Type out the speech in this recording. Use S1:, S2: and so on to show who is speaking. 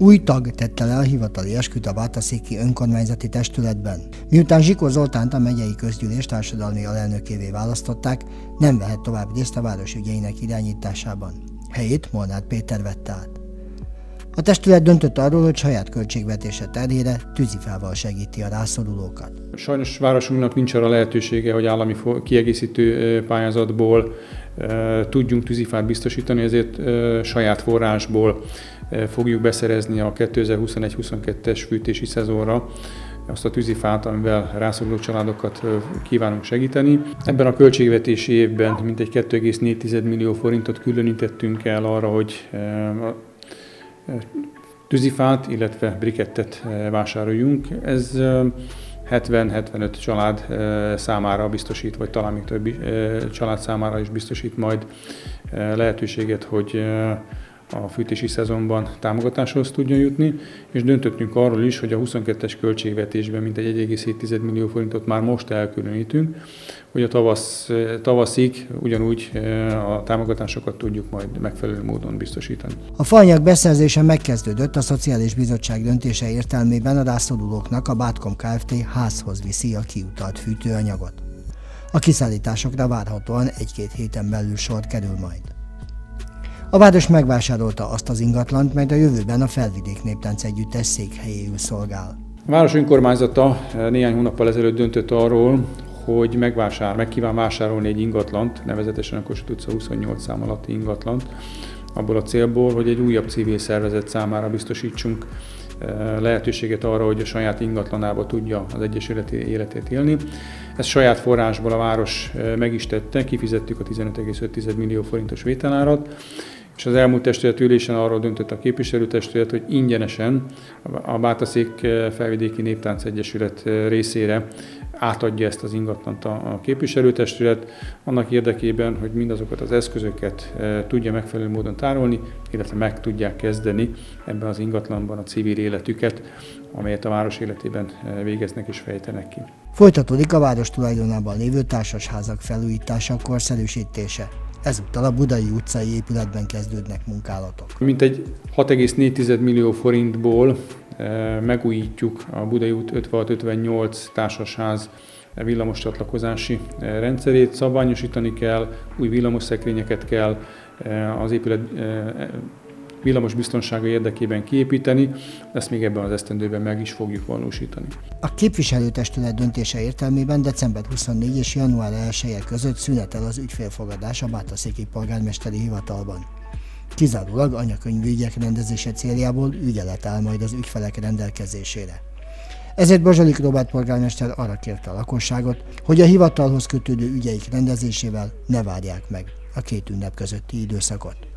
S1: Új tag tette le a hivatali esküt a bátaszéki önkormányzati testületben. Miután Zsikó Zoltánt a megyei közgyűlés társadalmi alelnökévé választották, nem vehet tovább részt a város ügyeinek irányításában. Helyét Molnár Péter vette át. A testület döntött arról, hogy saját költségvetése terhére tűzifával segíti a rászorulókat.
S2: Sajnos városunknak nincs arra lehetősége, hogy állami kiegészítő pályázatból tudjunk tűzifát biztosítani, ezért saját forrásból fogjuk beszerezni a 2021-22-es fűtési szezonra azt a tűzifát, amivel rászoruló családokat kívánunk segíteni. Ebben a költségvetési évben mintegy 2,4 millió forintot különítettünk el arra, hogy tűzifát, illetve brikettet vásároljunk. Ez 70-75 család számára biztosít, vagy talán még több család számára is biztosít majd lehetőséget, hogy a fűtési szezonban támogatáshoz tudjon jutni, és döntöttünk arról is, hogy a 22-es költségvetésben mintegy 1,7 millió forintot már most elkülönítünk, hogy a tavaszig ugyanúgy a támogatásokat tudjuk majd megfelelő módon biztosítani.
S1: A faanyag beszerzése megkezdődött, a Szociális Bizottság döntése értelmében a rászorulóknak a Bátkom Kft. Házhoz viszi a kiutalt fűtőanyagot. A kiszállításokra várhatóan 1-2 héten belül sor kerül majd. A város megvásárolta azt az ingatlant, mely a jövőben a Felvidék Néptánc Együttes székhelyéül szolgál.
S2: A város önkormányzata néhány hónappal ezelőtt döntött arról, hogy meg kíván vásárolni egy ingatlant, nevezetesen a Kossuth utca 28 szám alatti ingatlant, abból a célból, hogy egy újabb civil szervezet számára biztosítsunk lehetőséget arra, hogy a saját ingatlanába tudja az egyesület életét élni. Ezt saját forrásból a város meg is tette, kifizettük a 15,5 millió forintos vételárat, és az elmúlt testületülésen arról döntött a képviselőtestület, hogy ingyenesen a Bátaszék Felvidéki Néptánc Egyesület részére átadja ezt az ingatlant a képviselőtestület, annak érdekében, hogy mindazokat az eszközöket tudja megfelelő módon tárolni, illetve meg tudják kezdeni ebben az ingatlanban a civil életüket, amelyet a város életében végeznek és fejtenek ki. Folytatódik
S1: a város tulajdonában lévő társasházak felújítása, korszerűsítése. Ezúttal a Budai utcai épületben kezdődnek munkálatok.
S2: Mintegy 6,4 millió forintból megújítjuk a Budai út 56-58 társasház villamos csatlakozási rendszerét, szabványosítani kell, új villamosszekrényeket kell az épület villamos biztonsága érdekében kiépíteni, ezt még ebben az esztendőben meg is fogjuk valósítani.
S1: A képviselőtestület döntése értelmében december 24 és január 1-e között szünetel az ügyfélfogadás a bátaszéki polgármesteri hivatalban. Kizárólag anyakönyvügyek rendezése céljából ügyelet áll majd az ügyfelek rendelkezésére. Ezért Bozsolik Róbert polgármester arra kérte a lakosságot, hogy a hivatalhoz kötődő ügyeik rendezésével ne várják meg a két ünnep közötti időszakot.